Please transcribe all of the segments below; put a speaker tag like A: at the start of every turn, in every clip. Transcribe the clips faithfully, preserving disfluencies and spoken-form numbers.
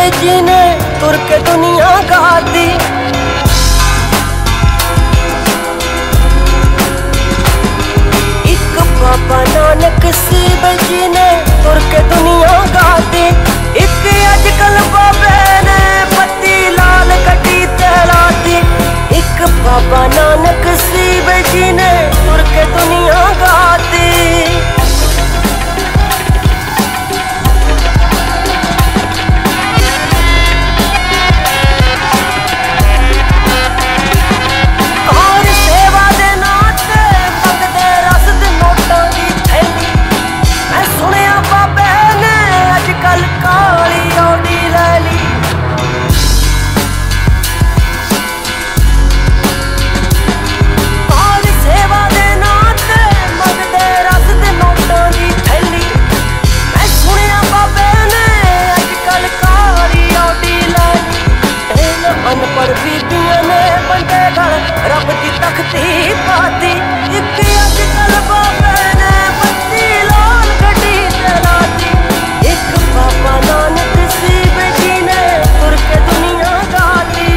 A: जी ने तुर के दुनिया गाती। एक बाबा नानक शिव जी ने तुर के दुनिया गाती। एक अजकल बाबे ने पत्ती लाल कटी तैलाती। एक बाबा नानक शिव जी ने तुर के दुनिया गाती। अनपढ़ बीबियां ने बंदे घर रब की तख्ती पाती। एक अजकल बाबे ने पत्ती लाल गड्डी चलाती। एक बाबा नानक शिव जी ने तुर के दुनिया गाती।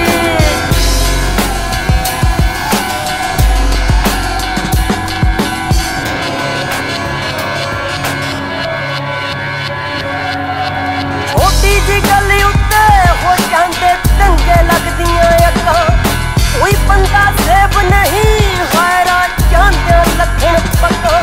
A: छोटी जी गली उत्ते हो जाते दंगे लगदियां अक्खां। कोई बंदा सेब नहीं हायरा जानदे लखन पक्का।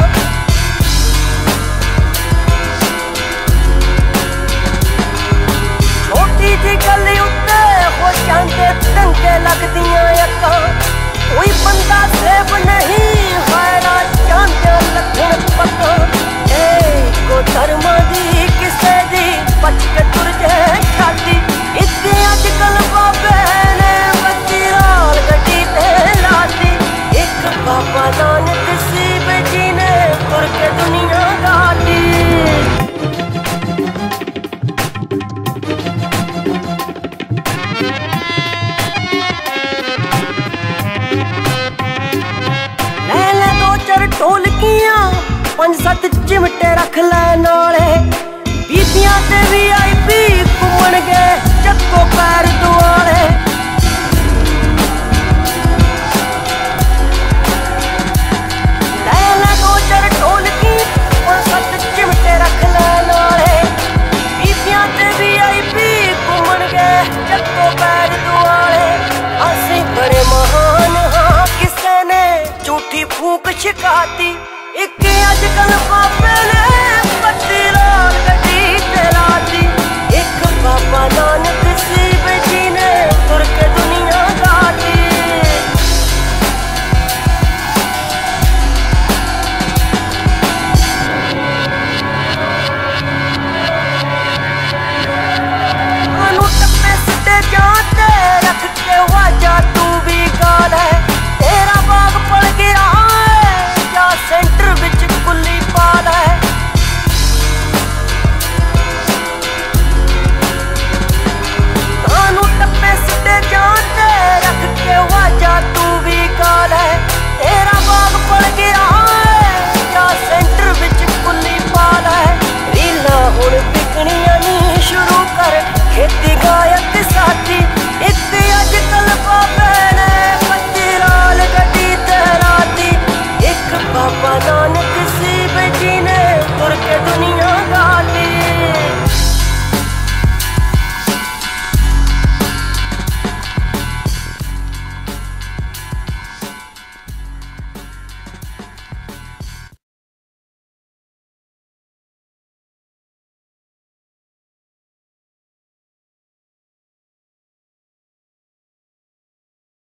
A: छोटी जी गली उत्ते हो जाते दंगे लगदियां अक्खां। कोई बंदा सेब नहीं हायरा जानदे लखन पक्का। ए को धर्मा दी किसे दी बच के तुर जाए छाती। एक अजकल बाबे ने पत्ती लाल गड्डी तैलाती। एक बाबा नानक शिव जी ने तुर के दुनिया गाती। ले ले दो चार ढोलकियां पंज सत्त चिमटे रख ले नाले। बीबियां ते वी आई पी घूमन गए चक्को पैर दुआले। ले ले दो चार ढोलकी पंज सत्त चिमटे रख ले नाले। बीबियां ते वी आई पी घूमन गए चक्को पैर दुआले। असीं बड़े महान हाँ किसे ने झूठी फूक छिकाती। एक अजकल बाबे